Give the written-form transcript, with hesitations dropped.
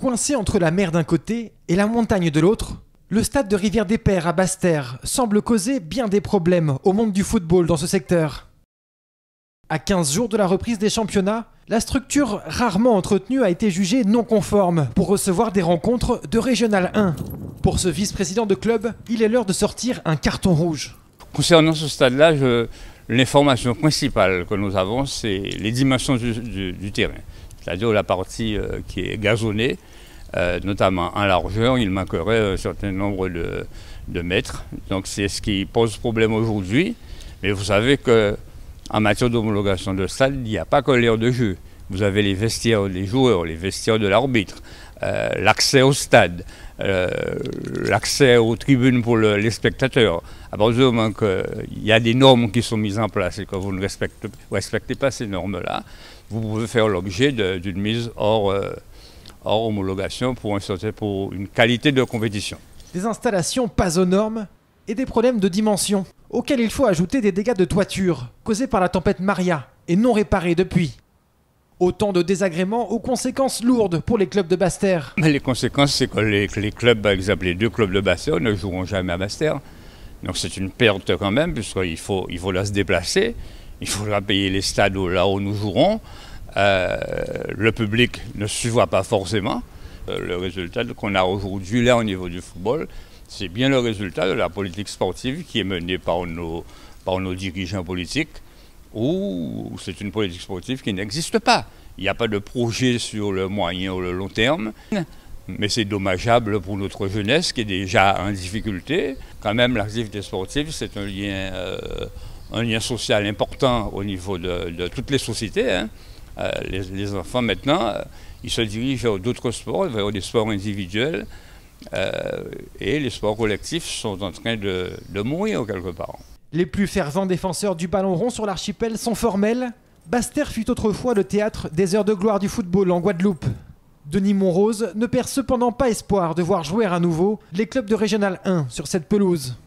Coincé entre la mer d'un côté et la montagne de l'autre, le stade de Rivière-des-Pères à Basse-Terre semble causer bien des problèmes au monde du football dans ce secteur. À 15 jours de la reprise des championnats, la structure rarement entretenue a été jugée non conforme pour recevoir des rencontres de Régional 1. Pour ce vice-président de club, il est l'heure de sortir un carton rouge. Concernant ce stade-là, l'information principale que nous avons, c'est les dimensions du terrain. C'est-à-dire la partie qui est gazonnée, notamment en largeur, il manquerait un certain nombre de mètres. Donc c'est ce qui pose problème aujourd'hui. Mais vous savez qu'en matière d'homologation de stade, il n'y a pas que l'aire de jeu. Vous avez les vestiaires des joueurs, les vestiaires de l'arbitre, l'accès au stade, l'accès aux tribunes pour les spectateurs. À partir du moment qu'il y a des normes qui sont mises en place et que vous ne respectez pas ces normes-là, vous pouvez faire l'objet d'une mise hors homologation pour une qualité de compétition. Des installations pas aux normes et des problèmes de dimension, auxquels il faut ajouter des dégâts de toiture causés par la tempête Maria et non réparés depuis. Autant de désagréments aux conséquences lourdes pour les clubs de Basse-Terre. Mais les conséquences, c'est que les clubs, par exemple les deux clubs de Basse-Terre, ne joueront jamais à Basse-Terre. Donc c'est une perte quand même, puisqu'il faut là se déplacer, il faudra payer les stades là où nous jouerons. Le public ne suivra pas forcément. Le résultat qu'on a aujourd'hui là au niveau du football, c'est bien le résultat de la politique sportive qui est menée par nos dirigeants politiques, ou c'est une politique sportive qui n'existe pas. Il n'y a pas de projet sur le moyen ou le long terme, mais c'est dommageable pour notre jeunesse qui est déjà en difficulté. Quand même, l'activité sportive, c'est un lien social important au niveau de toutes les sociétés, hein. Les enfants maintenant, ils se dirigent vers d'autres sports, vers des sports individuels, et les sports collectifs sont en train de mourir quelque part. Les plus fervents défenseurs du ballon rond sur l'archipel sont formels. Basse-Terre fut autrefois le théâtre des heures de gloire du football en Guadeloupe. Denis Monrose ne perd cependant pas espoir de voir jouer à nouveau les clubs de Régional 1 sur cette pelouse.